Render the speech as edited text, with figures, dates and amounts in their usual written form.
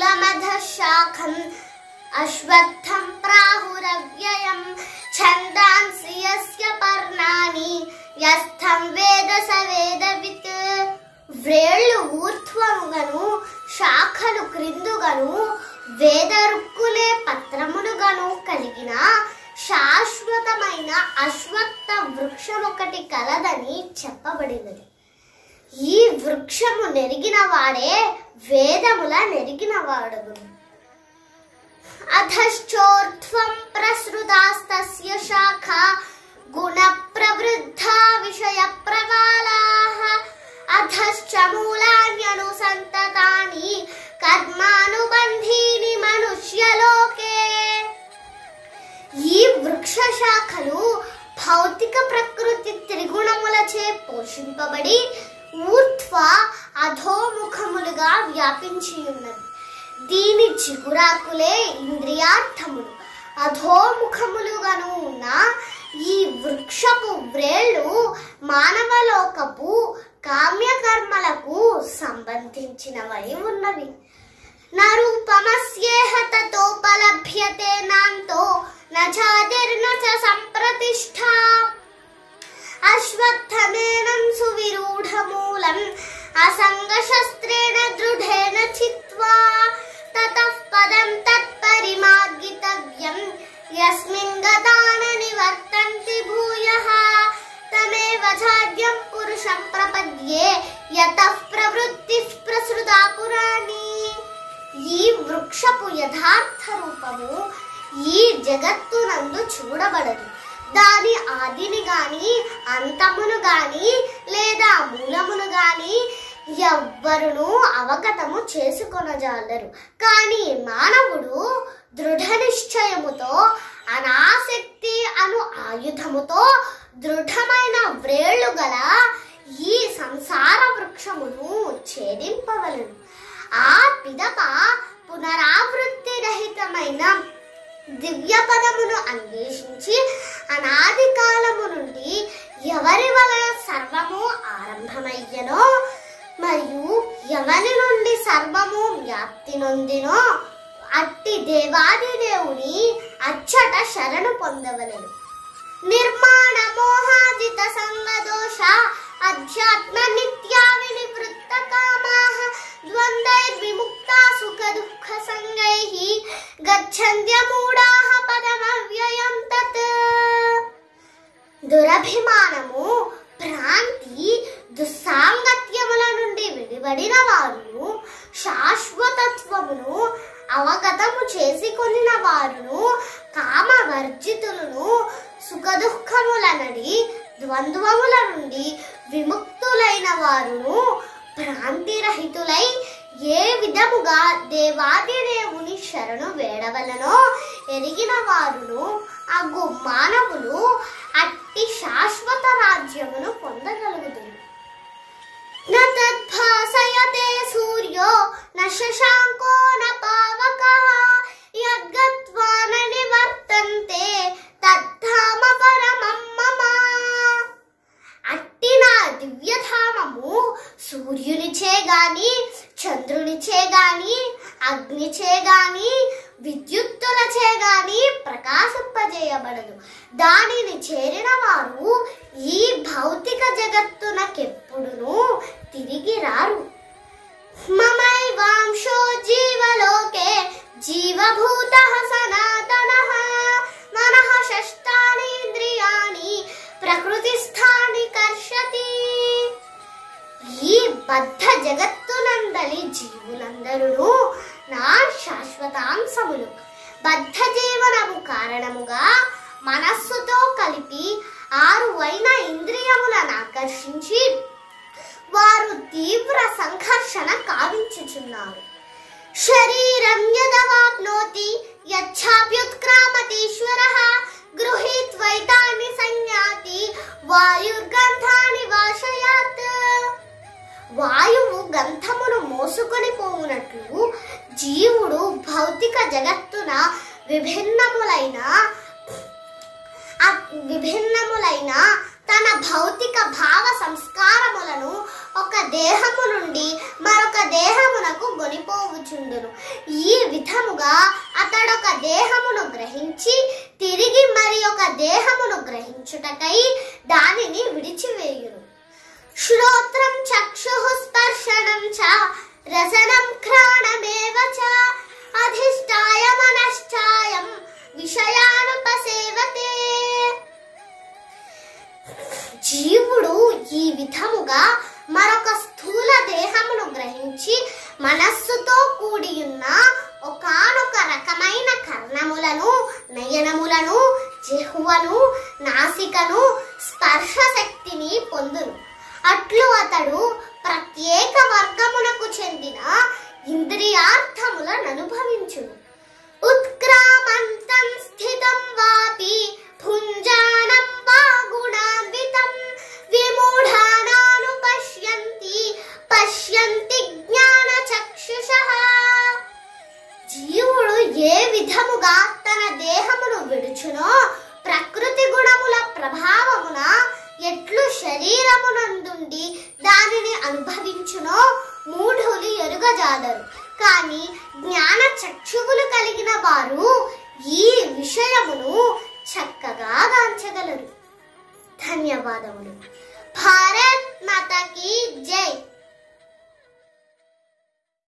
मूलमधशाखम् अश्वत्थं प्राहुरव्ययं छन्दांसि यस्य पर्णानि यस्थं वेद स वेदवित्। వ్రేళ్ళు ఊర్ధ్వముగను శాఖలు క్రిందుగను వేదరుక్కులే పత్రములుగను కలిగిన శాశ్వతమైన అశ్వత్థ వృక్షం ఒకటి కలదని చెప్పబడినది. ఈ వృక్షము నెరిగిన వాడే వేదముల నెరిగిన వాడగును. అధశ్చోర్ధ్వం ప్రసృతాస్తస్య శాఖా గుణ ప్రవృద్ధా విషయ ప్రవాలాః అధశ్చ మూలాన్యనుసంతతాని కర్మానుబంధీని మనుష్యలోకే. ఈ వృక్ష శాఖలు భౌతిక ప్రకృతి త్రిగుణములచే పోషింపబడి ఊర్ధ్వ అధోముఖములుగా వ్యాపించి ఉన్నది. దీని చిగురాకులే ఇంద్రియార్థములు. అధోముఖములుగాను ఉన్న ఈ వృక్షపు వ్రేళ్ళు మానవలోకపు కామ్యకర్మలకు సంబంధించినవై ఉన్నవి. నరూపమస్యేహ తతోపలభ్యతే నాంతో నచాదిర్న చ సంప్రతిష్ఠా అశ్వత్థమేనం సువిరూఢమూలం అసంగశస్త్రేణ దృఢేన చిత్వా తతః పదం తత్పరిమార్గితవ్యం యస్మిన్ గతాన నివర్తంతి భూయః తమేవ చాద్యం పురుషం ప్రపద్యే యతః ప్రవృత్తిః ప్రసృతా పురాణి. ఈ వృక్షపు యథార్థ రూపము ఈ జగత్తునందు చూడబడదు. దాని ఆదిని గాని అంతమును గాని లేదా మూలమును గాని ఎవ్వరును అవగతము చేసుకొనజాలరు. కానీ మానవుడు దృఢ నిశ్చయముతో అనాసక్తి అను ఆయుధముతో దృఢమైన వ్రేళ్లు గల ఈ సంసార వృక్షమును ఛేదింపవలను. ఆ పిదప పునరావృత్తి రహితమైన దివ్య పదమును అన్వేషించి అనాది కాలము నుండి ఎవరి వలన సర్వము ఆరంభమయ్యనో మరియు ఎవరి నుండి సర్వము వ్యాప్తి నొందినో అట్టి దేవాది దేవుని అచ్చట శరణు పొందవలెను. నిర్మాణ మోహాజిత సంగదోష అధ్యాత్మ నిత్యా వినివృత్త కామాః ద్వంద్వైర్విముక్తా సుఖ దుఃఖ సంగైః గచ్చంత్య మూఢాః పదమవ్యయం తత్. దురభిమానము, భ్రాంతి, దుస్సాంగత్యముల నుండి విడివడిన వారును శాశ్వతత్వమును అవగతము చేసుకొనిన వారును కామవర్జితులను సుఖ దుఃఖములనడి ద్వంద్వముల నుండి విముక్తులైన వారును భ్రాంతిరహితులై ఏ విధముగా దేవాది దేవుని శరణు వేడవలనో ఎరిగిన వారును అగు మానవులు అట్టి శాశ్వత రాజ్యమును పొందగలుగుతారు. న తద్భాసయతే సూర్యో న శశాంకో న పావకః యద్గత్వా న నివర్తంతే తద్ధామ పరమం మమ. అట్టి నా దివ్యధామము సూర్యునిచే గాని చంద్రునిచే గాని అగ్నిచే గాని విద్యుత్తులచే గాని ప్రకాశింపజేయబడదు. దానిని చేరిన వారు ఈ భౌతిక జగత్తునకెప్పుడును తిరిగి రారు. మమైవాంశో జీవలోకే జీవభూతః సనాతనః మనః షష్టాని ఇంద్రియాణి ప్రకృతిస్థాని కర్షతి. ఈ బద్ధ జగత్తునందలి జీవులందరూ నా శాశ్వతాంశములు. బద్ధ జీవనము కారణముగా మనస్సుతో కలిపి 6 ఇంద్రియములను ఆకర్షించి వారు తీవ్ర సంఘర్షణ కావించుచున్నారు. శరీరం యదవాప్నోతి యచ్ఛాప్యుత్క్రామతీశ్వరః గృహీత్వైతాని సంయాతి వాయుర్గంధాని వాశయాత్. వాయువు గంధమును మోసుకొని పోవునట్లు జీవుడు భౌతిక జగత్తున విభిన్నములైన తన భౌతిక భావ సంస్కారములను ఒక దేహము నుండి మరొక దేహమునకు గొనిపోవుచుండును. ఈ విధముగా అతడొక దేహమును గ్రహించి తిరిగి మరి ఒక దేహమును గ్రహించుటకై దానిని విడిచివేయును. శ్రోత్రం చక్షుః స్పర్శనం చ రసనం ఘ్రాణమేవ చ అధిష్టాయ మనశ్చాయం విషయానుపసేవతే. జీవుడు ఈ విధముగా మరొక స్థూల దేహమును గ్రహించి మనస్సుతో కూడియున్న ఒకానొక రకమైన కర్ణములను, నయనములను, జిహ్వను, నాసికను, స్పర్శ శక్తిని పొందును. అట్లు అతడు ప్రత్యేక వర్గమునకు చెందిన ఇంద్రియార్థములను అనుభవించును. ఉత్క్రామంతం స్థితం వాపి భుంజానం వా గుణాన్వితం విమూఢానాను పశ్యంతి జ్ఞాన చక్షుషః. జీవుడు ఏ విధముగా తన దేహమును విడుచునో ప్రకృతి గుణముల ప్రభావమున ఎట్లు శరీరమునందుండి దానిని అనుభవించునో మూఢులు ఎరుగజాలరు. కానీ జ్ఞాన చక్షువులు కలిగిన వారు ఈ విషయమును చక్కగా గాంచగలరు. ధన్యవాదములు. భారత్ మాతా కీ జై.